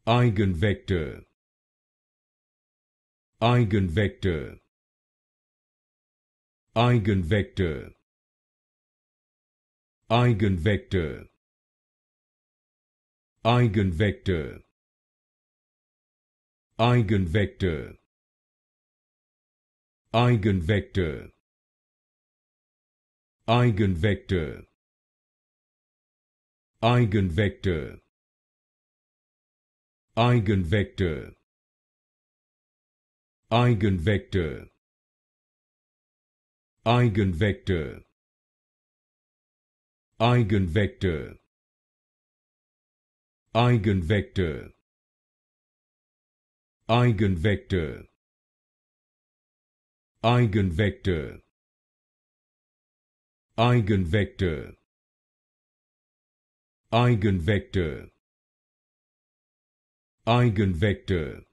Eigenvector, Eigenvector, Eigenvector, Eigenvector, Eigenvector, Eigenvector, Eigenvector, Eigenvector, Eigenvector, Eigenvector, Eigenvector, Eigenvector, Eigenvector, Eigenvector, Eigenvector, Eigenvector, Eigenvector, Eigenvector, Eigenvector,